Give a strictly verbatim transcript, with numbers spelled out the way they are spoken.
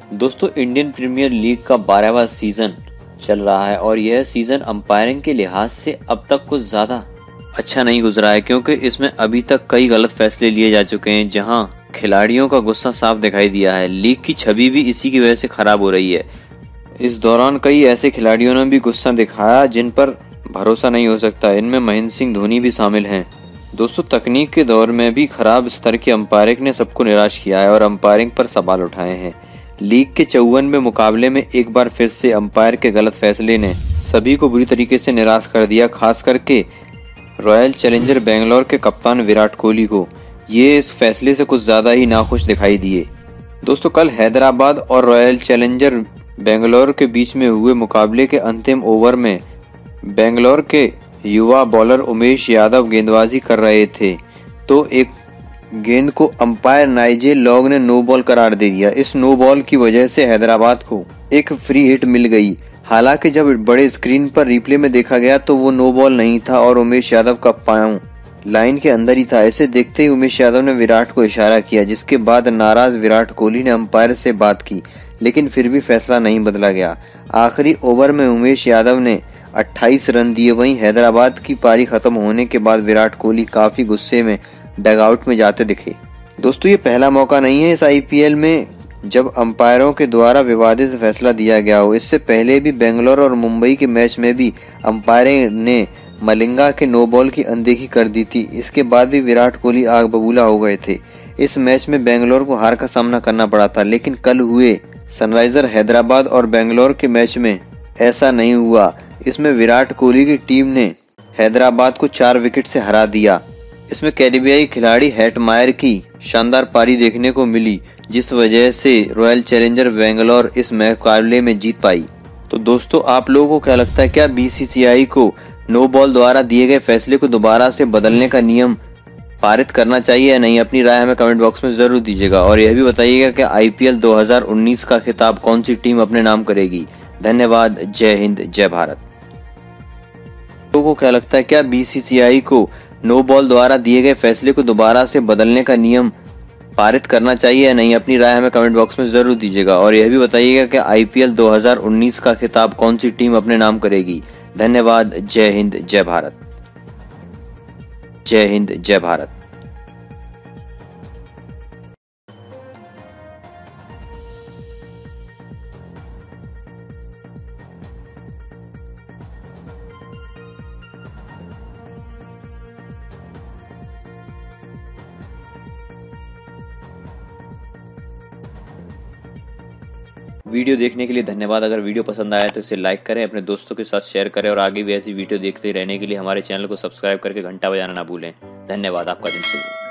दोस्तों, Indian premiere league का बारहवां सीजन चल रहा है और यह सीजन अंपायरिंग के लिहाज से अब तक कुछ ज्यादा अच्छा नहीं गुजरा है, क्योंकि इसमें अभी तक कई गलत फैसले लिए जा चुके हैं, जहां खिलाड़ियों का गुस्सा साफ दिखाई दिया है। लीग की छवि भी इसी की वजह से खराब हो रही है। इस दौरान कई ऐसे खिलाड़ियों ने भी गुस्सा दिखाया जिन पर भरोसा नहीं हो सकता। इनमें महेंद्र सिंह धोनी भी शामिल हैं। दोस्तों, तकनीक के दौर में भी खराब स्तर की अंपायरिंग ने सबको निराश किया है और अंपायरिंग पर सवाल उठाए हैं। लीग के चौवनवें मुकाबले में एक बार फिर से अंपायर के गलत फैसले ने सभी को बुरी तरीके से निराश कर दिया, खास करके रॉयल चैलेंजर बेंगलोर के कप्तान विराट कोहली को। ये इस फैसले से कुछ ज्यादा ही नाखुश दिखाई दिए। दोस्तों, कल हैदराबाद और रॉयल चैलेंजर बेंगलोर के बीच में हुए मुकाबले के अंतिम ओवर में बेंगलोर के युवा बॉलर उमेश यादव गेंदबाजी कर रहे थे तो एक गेंद को अंपायर नाइजेल लॉग ने नो बॉल करार दे दिया। इस नो बॉल की वजह से हैदराबाद को एक फ्री हिट मिल गई। हालांकि जब बड़े स्क्रीन पर रिप्ले में देखा गया तो वो नो बॉल नहीं था और उमेश यादव का पांव लाइन के अंदर ही था। इसे देखते ही उमेश यादव ने विराट को इशारा किया, जिसके बाद नाराज विराट कोहली ने अंपायर से बात की, लेकिन फिर भी फैसला नहीं बदला गया। आखिरी ओवर में उमेश यादव ने अट्ठाईस रन दिए। वहीं हैदराबाद की पारी खत्म होने के बाद विराट कोहली काफी गुस्से में डगआउट में जाते दिखे। दोस्तों, ये पहला मौका नहीं है इस आईपीएल में जब अंपायरों के द्वारा विवादित फैसला दिया गया हो। इससे पहले भी बेंगलोर और मुंबई के मैच में भी अंपायर ने मलिंगा के नो बॉल की अनदेखी कर दी थी। इसके बाद भी विराट कोहली आग बबूला हो गए थे। इस मैच में बेंगलोर को हार का सामना करना पड़ा था, लेकिन कल हुए सनराइजर हैदराबाद और बेंगलोर के मैच में ऐसा नहीं हुआ। इसमें विराट कोहली की टीम ने हैदराबाद को चार विकेट से हरा दिया। इसमें कैरिबियाई खिलाड़ी हेटमायर की शानदार पारी देखने को मिली, जिस वजह से रॉयल चैलेंजर बेंगलोर इस मुकाबले में जीत पाई। तो दोस्तों, आप लोगों को क्या लगता है, क्या बीसीसीआई को नो बॉल द्वारा दिए गए फैसले को दोबारा से बदलने का नियम पारित करना चाहिए या नहीं? अपनी राय हमें कमेंट बॉक्स में जरूर दीजिएगा और यह भी बताइएगा कि आईपीएल दो हज़ार उन्नीस का खिताब कौन सी टीम अपने नाम करेगी। धन्यवाद। जय हिंद, जय भारत। लोगों को क्या लगता है, क्या बीसीसीआई को नो बॉल द्वारा दिए गए फैसले को दोबारा से बदलने का नियम पारित करना चाहिए या नहीं? अपनी राय हमें कमेंट बॉक्स में जरूर दीजिएगा और यह भी बताइएगा कि आईपीएल दो हज़ार उन्नीस का खिताब कौन सी टीम अपने नाम करेगी। धन्यवाद। जय हिंद, जय भारत। जय हिंद, जय भारत। वीडियो देखने के लिए धन्यवाद। अगर वीडियो पसंद आया तो इसे लाइक करें, अपने दोस्तों के साथ शेयर करें और आगे भी ऐसी वीडियो देखते रहने के लिए हमारे चैनल को सब्सक्राइब करके घंटा बजाना ना भूलें। धन्यवाद। आपका दिन शुभ हो।